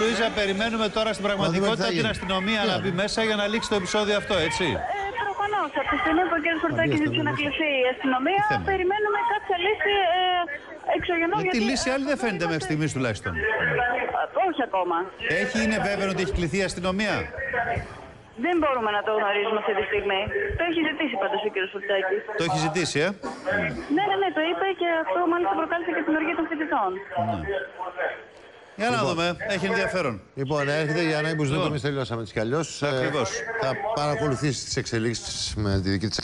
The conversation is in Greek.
Λουίζα, περιμένουμε τώρα στην πραγματικότητα την αστυνομία να μπει μέσα για να λήξει το επεισόδιο αυτό, έτσι. Προφανώς. Από τη στιγμή που ο κ. Χορτάκης ζήτησε να κληθεί η αστυνομία, περιμένουμε κάποια λύση εξωγενών. Γιατί λύση άλλη δεν φαίνεται μέχρι στιγμής τουλάχιστον. Όχι ακόμα. Είναι βέβαιο ότι έχει κληθεί η αστυνομία? Δεν μπορούμε να το γνωρίζουμε αυτή τη στιγμή. Το έχει ζητήσει πάντως ο κ. Χορτάκης. Το έχει ζητήσει, Ναι, το είπε και αυτό μάλιστα προκάλεσε και την οργή των φοιτητών. Για να δούμε, έχει ενδιαφέρον. Λοιπόν, έρχεται η Άννα Μπουζνούκου, εμείς τελειώσαμε έτσι κι αλλιώς. Ακριβώς. Θα παρακολουθήσει τις εξελίξεις με τη δική της